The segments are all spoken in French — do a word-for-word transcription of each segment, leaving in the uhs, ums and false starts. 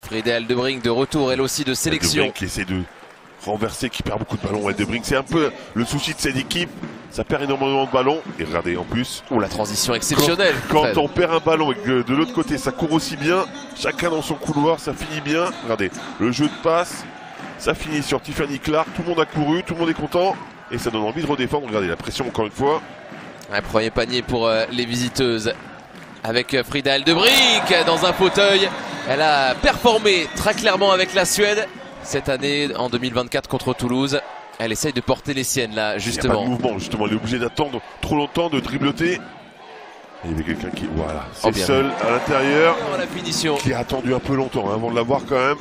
Frida Eldebrink de retour, elle aussi de sélection. Eldebrink qui essaie de renverser, qui perd beaucoup de ballons. Eldebrink, c'est un peu le souci de cette équipe. Ça perd énormément de ballons. Et regardez, en plus... Oh, la transition exceptionnelle. Quand, quand on perd un ballon et que de l'autre côté, ça court aussi bien, chacun dans son couloir, ça finit bien. Regardez, le jeu de passe, ça finit sur Tiffany Clark. Tout le monde a couru, tout le monde est content. Et ça donne envie de redéfendre. Regardez, la pression encore une fois. Un premier panier pour euh, les visiteuses. Avec euh, Frida Eldebrink dans un fauteuil. Elle a performé très clairement avec la Suède cette année en deux mille vingt-quatre contre Toulouse. Elle essaye de porter les siennes là, justement. Il n'y a pas de mouvement, justement. Elle est obligée d'attendre trop longtemps, de dribbloter. Il y avait quelqu'un qui, voilà, c'est oh, seul à l'intérieur. La finition. Qui a attendu un peu longtemps hein, avant de l'avoir quand même.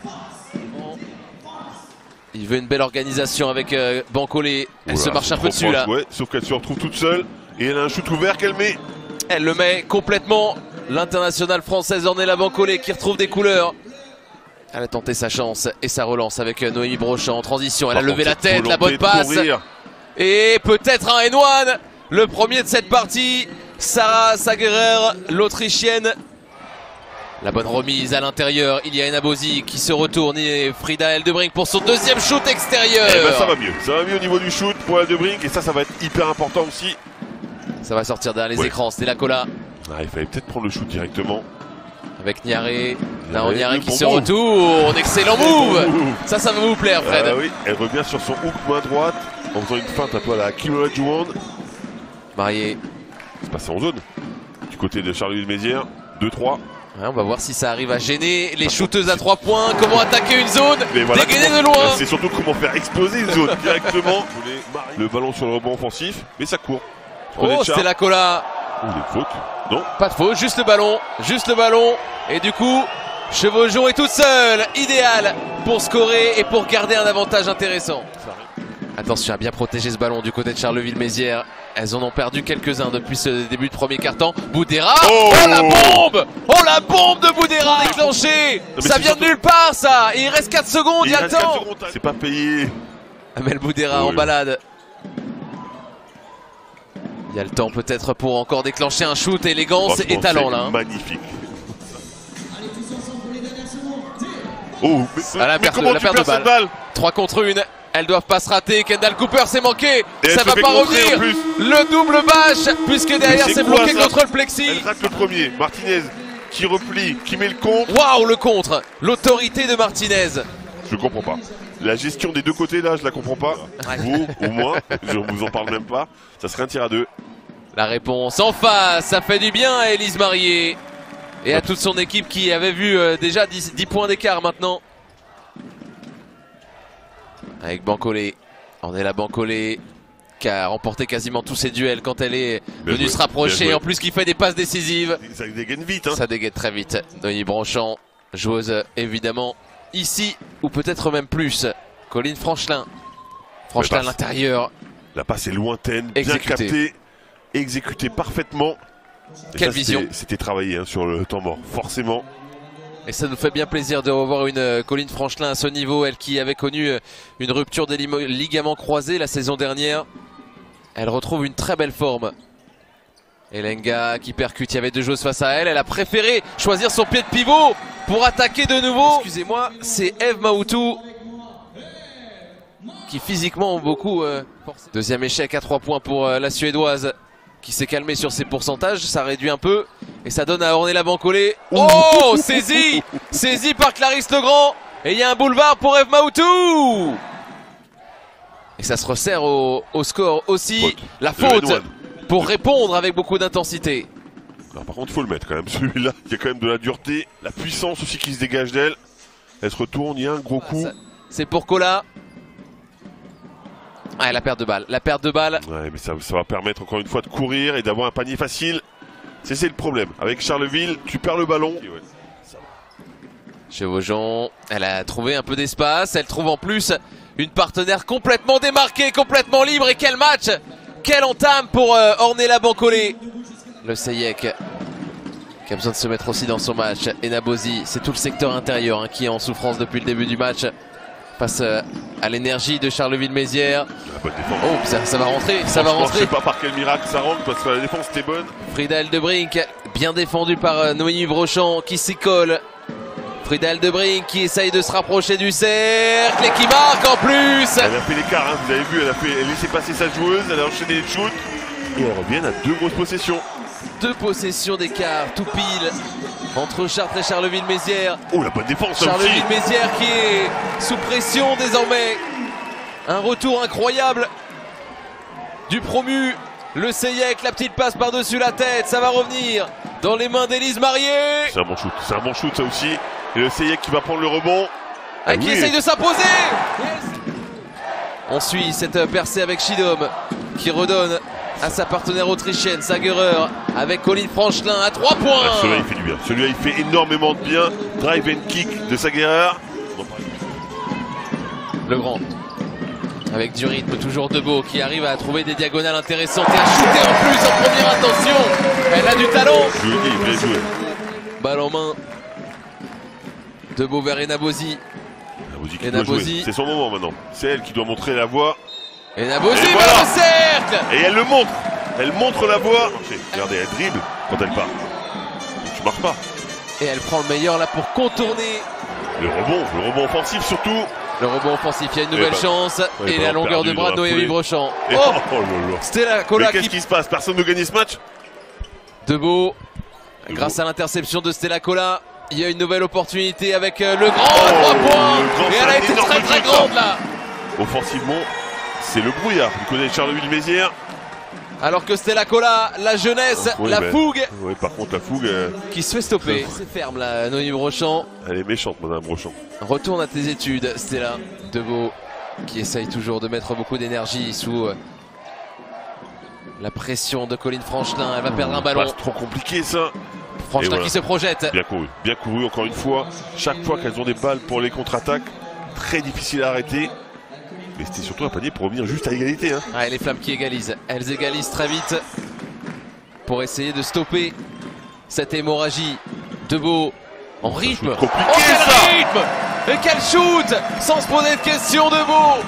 Il veut une belle organisation avec euh, Bancolé. Elle Oula, se marche un peu dessus proche, là. Ouais, sauf qu'elle se retrouve toute seule. Et elle a un shoot ouvert qu'elle met. Elle le met complètement. L'internationale française Ornella Bancolé qui retrouve des couleurs. Elle a tenté sa chance et sa relance avec Noémie Brochand en transition. Elle Par a levé contre, la tête, la bonne de passe. courir. Et peut-être un N un, le premier de cette partie. Sarah Sagerer, l'Autrichienne. La bonne remise à l'intérieur. Il y a Enabosi qui se retourne et Frida Eldebrink pour son deuxième shoot extérieur. Eh ben, ça va mieux. Ça va mieux au niveau du shoot pour Eldebrink. Et ça, ça va être hyper important aussi. Ça va sortir derrière les ouais. écrans. C'était la cola. Ah, il fallait peut-être prendre le shoot directement. Avec Niaré. Là, Ouais, Niaré qui bon se move. retourne. Excellent move. Ça, ça va vous plaire, Fred. Ah, oui. Elle revient sur son hook main droite en faisant une feinte un peu à la Kimura Juwon. Marié. C'est passé en zone. Du côté de Charleville-Mézières. deux trois. Ouais, on va voir si ça arrive à gêner les shooteuses à trois points. Comment attaquer une zone voilà, dégainer comment, de loin. c'est surtout comment faire exploser une zone directement. Le ballon sur le rebond offensif, mais ça court. Oh, c'est la cola. Oh, des fautes. Non. Pas de faute, juste le ballon, juste le ballon. Et du coup, Chevaujon est toute seule. Idéal pour scorer et pour garder un avantage intéressant. Attention à bien protéger ce ballon du côté de Charleville-Mézières. Elles en ont perdu quelques-uns depuis ce début de premier quart-temps. Boudera, oh, oh la bombe. Oh la bombe de Boudera déclenchée. Ça vient de nulle part ça. Et il reste quatre secondes, il y a le temps. C'est pas payé. Amel Boudera oh, en balade. Il y a le temps peut-être pour encore déclencher un shoot, élégance et talent là. Hein. Magnifique. Oh, mais, à la mais perte, comment la tu perte perds de balle. cette balle? trois contre une. Elles doivent pas se rater. Kendall Cooper s'est manqué. Et ça va pas revenir. Le double bâche puisque derrière c'est bloqué ça? Contre le plexi. Elle rate le premier. Martinez qui replie, qui met le contre. Waouh, le contre. L'autorité de Martinez. Je comprends pas. La gestion des deux côtés là, je la comprends pas. Vous, au moins, je vous en parle même pas. Ça serait un tir à deux. La réponse en face, ça fait du bien à Élise Marié. Et à toute son équipe qui avait vu euh, déjà dix, dix points d'écart maintenant. Avec Bancolé. On est la Bancolé qui a remporté quasiment tous ses duels quand elle est bien venue joué, se rapprocher. En plus qui fait des passes décisives. Ça dégaine vite. Hein. Ça dégaine très vite. Noémie Brochand, joueuse évidemment ici ou peut-être même plus. Colline Franchelin. Franchelin à l'intérieur. La passe est lointaine, Exécuté. bien captée, exécutée parfaitement. Et quelle ça, vision. C'était travaillé hein, sur le temps mort, forcément. Et ça nous fait bien plaisir de revoir une euh, Colline Franchelin à ce niveau. Elle qui avait connu euh, une rupture des ligaments croisés la saison dernière. Elle retrouve une très belle forme. Elenga qui percute, il y avait deux joueuses face à elle. Elle a préféré choisir son pied de pivot pour attaquer de nouveau. Excusez-moi, c'est Eve Maoutou qui physiquement ont beaucoup euh, forcé. Deuxième échec à trois points pour euh, la Suédoise qui s'est calmée sur ses pourcentages. Ça réduit un peu et ça donne à Ornella Bancolé. Oh, saisi saisi par Clarisse Legrand. Et il y a un boulevard pour Eve Maoutou. Et ça se resserre au, au score aussi. Faute. La faute pour répondre avec beaucoup d'intensité. Par contre, il faut le mettre quand même. Celui-là, il y a quand même de la dureté, la puissance aussi qui se dégage d'elle. Elle se retourne, il y a un gros coup. C'est pour Cola. Ah, la perte de balle. La perte de balle. Ouais, mais ça, ça va permettre encore une fois de courir et d'avoir un panier facile. C'est le problème. Avec Charleville, tu perds le ballon. Chevaujon, elle a trouvé un peu d'espace. Elle trouve en plus une partenaire complètement démarquée, complètement libre. Et quel match! Quelle entame pour euh, Ornella Bancolé. Le Seyek qui a besoin de se mettre aussi dans son match. Enabosi, c'est tout le secteur intérieur hein, qui est en souffrance depuis le début du match. Face euh, à l'énergie de Charleville-Mézières. Oh, ça, ça va rentrer, ça va rentrer. Je sais pas par quel miracle ça rentre parce que la défense était bonne. Frida Eldebrink, bien défendue par euh, Noémie Brochand qui s'y colle. Frida Eldebrink qui essaye de se rapprocher du cercle et qui marque en plus. Elle a fait l'écart, hein, vous avez vu, elle a, fait, elle a laissé passer sa joueuse, elle a enchaîné les shoots et elle revient à deux grosses possessions. Deux possessions d'écart, tout pile, entre Chartres et Charleville-Mézières. Oh, la bonne défense, Charleville-Mézières qui est sous pression désormais. Un retour incroyable du promu, le Seyek, la petite passe par-dessus la tête, ça va revenir dans les mains d'Élise Marié. C'est un bon shoot, c'est un bon shoot ça aussi. Et le Seyek qui va prendre le rebond. Ah, qui oui. essaye de s'imposer. Yes. On suit cette percée avec Chidom qui redonne à sa partenaire autrichienne, Sagerer, avec Colline Franchelin à trois points. Ah, celui-là il fait du bien, celui-là il fait énormément de bien. Drive and kick de Sagerer. Le grand, avec du rythme, toujours Debeau qui arrive à trouver des diagonales intéressantes et à shooter en plus en première intention. Elle a du talent. Je le dis, il voulait jouer. Balle en main. Debeau vers Enabosi. Enabosi, c'est son moment maintenant. C'est elle qui doit montrer la voie. Enabosi vers voilà. le cercle. Et elle le montre. Elle montre la voie. Regardez, elle dribble quand elle part. Tu marches pas. Et elle prend le meilleur là pour contourner. Le rebond, le rebond offensif surtout. Le rebond offensif, il y a une nouvelle bah, chance. Et bah, la longueur de bras de Noémie Brochant. Oh, oh, oh Stella Cola. Qu'est-ce qui... qui se passe? Personne ne gagne ce match. Debeau, de grâce beau. à l'interception de Stella Cola, il y a une nouvelle opportunité avec le grand à trois oh, points. Et elle a été très très grande là. Offensivement, c'est le brouillard du côté de Charleville-Mézières. Alors que Stella Cola, la jeunesse, oui, la mais, fougue. Oui, par contre, la fougue. Euh... Qui se fait stopper. C'est ferme là, Noémie Brochant. Elle est méchante, madame Brochant. Retourne à tes études, Stella. Debeau, qui essaye toujours de mettre beaucoup d'énergie sous euh, la pression de Colline Franchelin. Elle va perdre un ballon. C'est trop compliqué ça. Franchelin voilà. qui se projette. Bien couru, bien couru encore une fois. Chaque fois qu'elles ont des balles pour les contre-attaques, très difficile à arrêter. Mais c'était surtout un panier pour revenir juste à égalité. Hein. Ah, et les Flammes qui égalisent. Elles égalisent très vite pour essayer de stopper cette hémorragie. Debeau en rythme. Compliqué, oh, quel ça rythme. Et quel shoot sans se poser de questions, Debeau.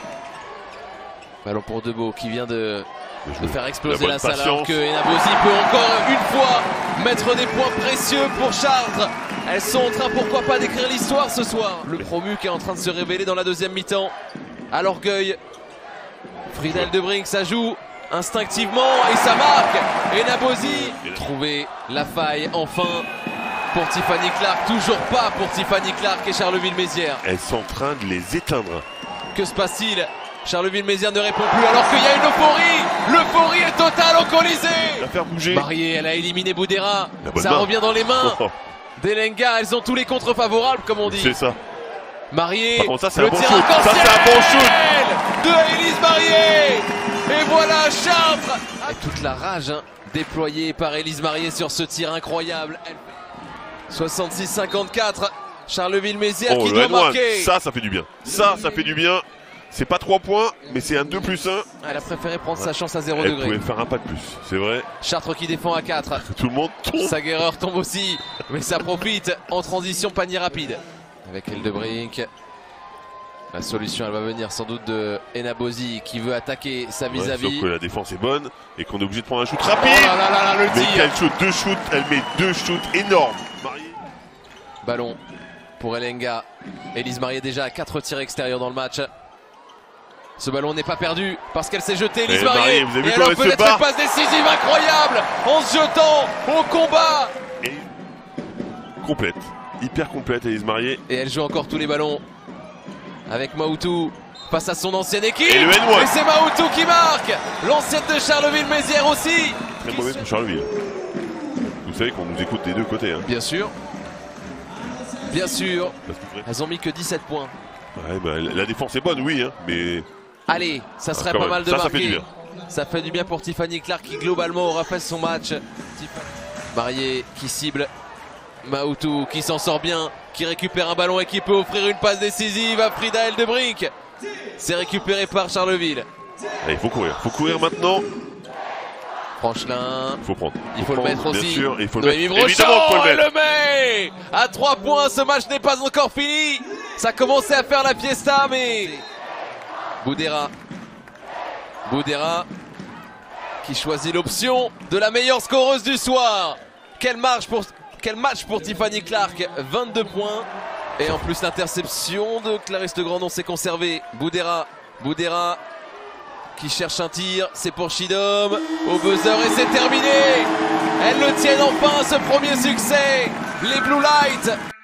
Ballon pour Debeau qui vient de, de faire exploser la, la salle. Alors que Enabosi peut encore une fois mettre des points précieux pour Chartres. Elles sont en train, pourquoi pas, d'écrire l'histoire ce soir. Le promu qui est en train de se révéler dans la deuxième mi-temps. À l'orgueil, Frida Eldebrink, ça joue instinctivement et ça marque. Enabosi, trouver la faille enfin pour Tiffany Clark. Toujours pas pour Tiffany Clark et Charleville-Mézières. Elles sont en train de les éteindre. Que se passe-t-il? Charleville-Mézières ne répond plus alors qu'il y a une euphorie. L'euphorie est totale au Colisée. La faire bouger. Marié, elle a éliminé Boudera. Ça main. revient dans les mains d'Elenga. Elles ont tous les contre favorables comme on dit. C'est ça. Marié, contre, ça c'est un bon shoot. Ça c'est un bon shoot de Élise Marié. Et voilà Chartres. Et toute la rage hein, déployée par Élise Marié sur ce tir incroyable. soixante-six cinquante-quatre. Charleville-Mézières oh, qui doit marquer. Ça, ça fait du bien. Ça, ça fait du bien. C'est pas trois points, mais c'est un deux plus un. Elle a préféré prendre ouais. sa chance à zéro Elle degré. Elle pouvait faire un pas de plus, c'est vrai. Chartres qui défend à quatre. Tout le monde tombe. Sagerer tombe aussi, mais ça profite en transition panier rapide. Avec Eldebrink. La solution, elle va venir sans doute de Enabosi qui veut attaquer sa vis-à-vis. Ouais, sauf que la défense est bonne et qu'on est obligé de prendre un shoot rapide. Oh là là là, là, le mais tir. quel shoot, deux shoots, elle met deux shoots énormes. Marié. Ballon pour Elenga. Élise Marié déjà à quatre tirs extérieurs dans le match. Ce ballon n'est pas perdu parce qu'elle s'est jetée, Élise Marié. Marié. Vous avez vu et alors peut-être une passe décisive incroyable en se jetant au combat. Et complète. Hyper complète, Élise Marié. Et elle joue encore tous les ballons avec Maoutou face à son ancienne équipe. Et, le et c'est Maoutou qui marque. L'ancienne de Charleville-Mézières aussi. Très mauvais pour Charleville. Vous savez qu'on nous écoute des deux côtés. Hein. Bien sûr. Bien sûr. Elles ont mis que dix-sept points. Ouais, bah, la défense est bonne, oui. Hein, mais... Allez, ça serait ah, pas même. mal de ça, marquer. Ça fait du bien. Ça fait du bien pour Tiffany Clark qui globalement aura fait son match. Marié qui cible. Maoutou qui s'en sort bien, qui récupère un ballon et qui peut offrir une passe décisive à Frida Eldebrink. C'est récupéré par Charleville. Allez, il faut courir, il faut courir maintenant. Franchelin. Il faut prendre. Il faut, faut prendre, le mettre aussi. Bien sûr, il faut Noémie le mettre. Brochant, faut le mettre. le met à trois points, ce match n'est pas encore fini. Ça commençait à faire la fiesta, mais Boudera. Boudera qui choisit l'option de la meilleure scoreuse du soir. Quelle marge pour Quel match pour Tiffany Clark, vingt-deux points. Et en plus l'interception de Clarisse Legrandon s'est conservée. Boudera, Boudera qui cherche un tir, c'est pour Chidom. Au buzzer et c'est terminé. Elles le tiennent enfin, ce premier succès. Les Blue Lights